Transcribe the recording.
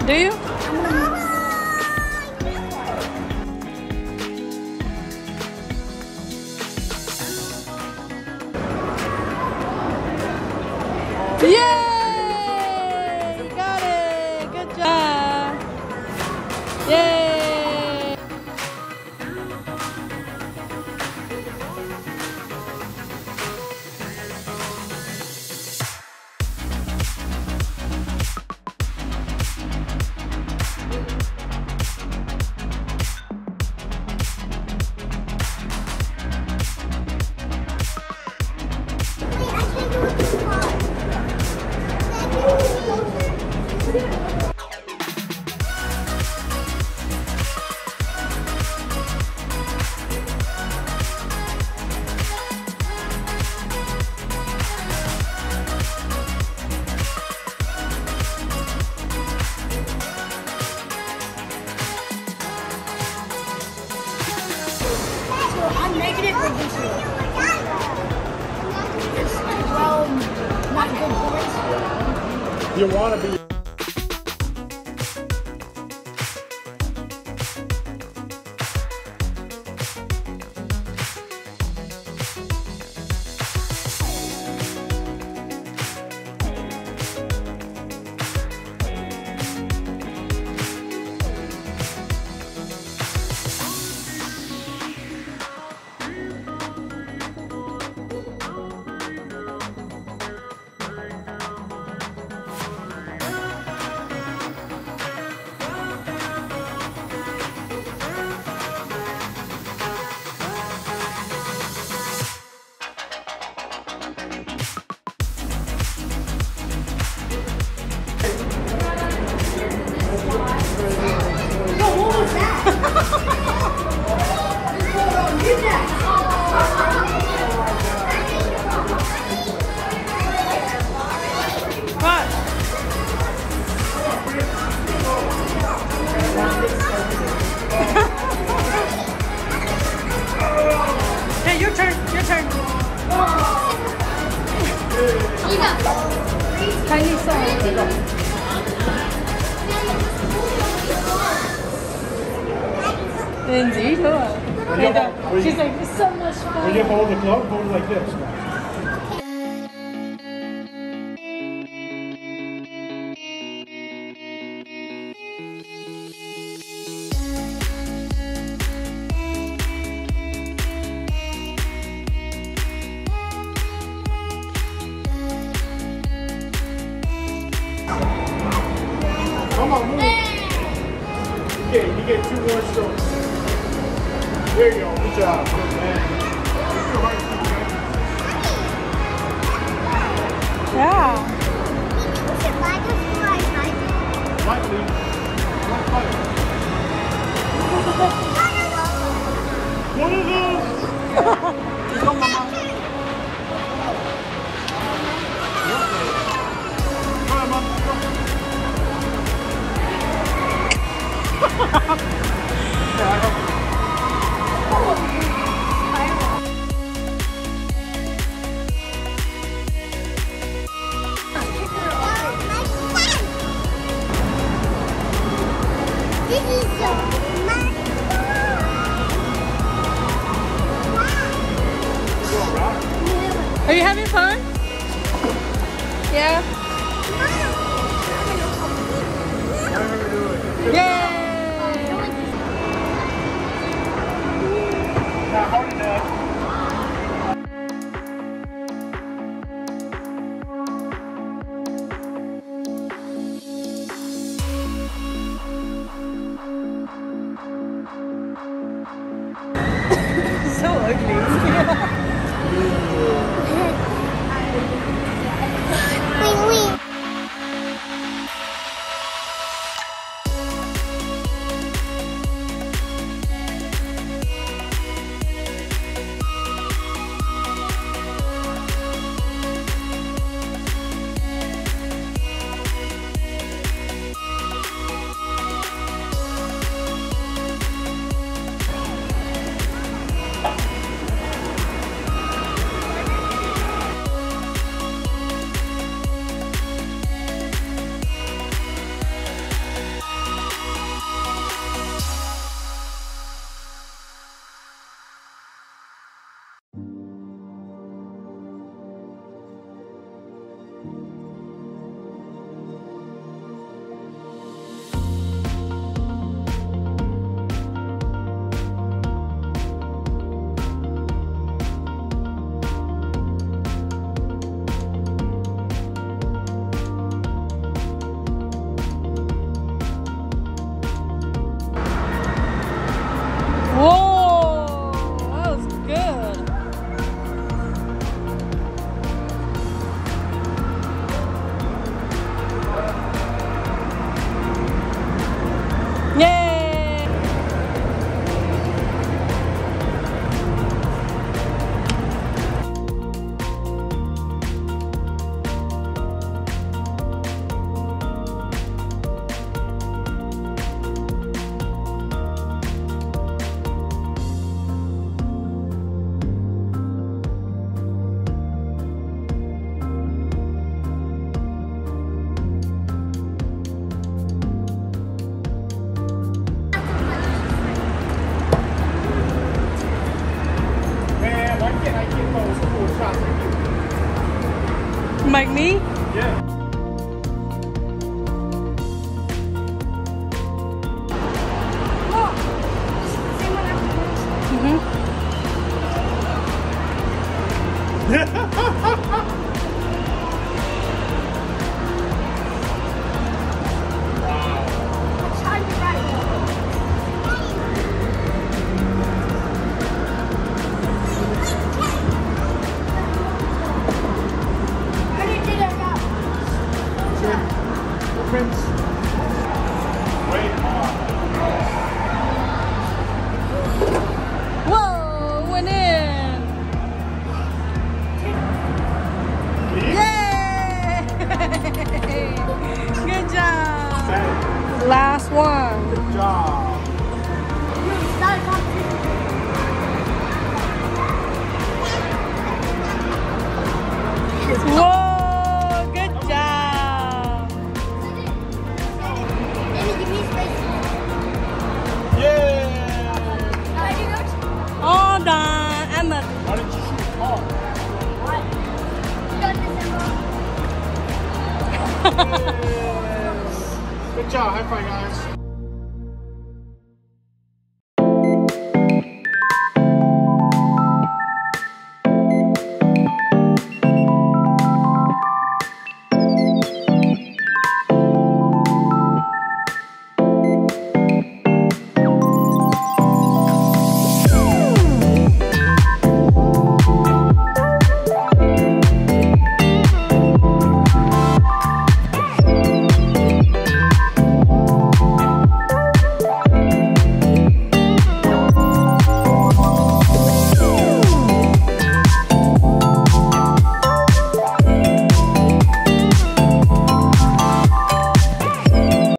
Do you? Yay! You got it! Good job! Yay! I'm negative for this year. It's 12 not good points. You want to be. Hey, your turn. Your turn. Tiny song. Lindsay, look. She's like, it's so much fun. When you hold the glove, hold it like this. Come on, move. You get 2 more strokes. There you go. Good job. Good man. It's too hard to keep going. Yeah. Lightly. One of those. Go, mama. Come on, mama. Are you having fun? Yeah. Yay! Not hard enough. So ugly. make me? Yeah. Prince. Wait. Whoa, went in. Yay! Good job. Last one. Good job. Whoa, good job. Yeah. All done. Emma. Why didn't you shoot Paul? Good job. High five, guys.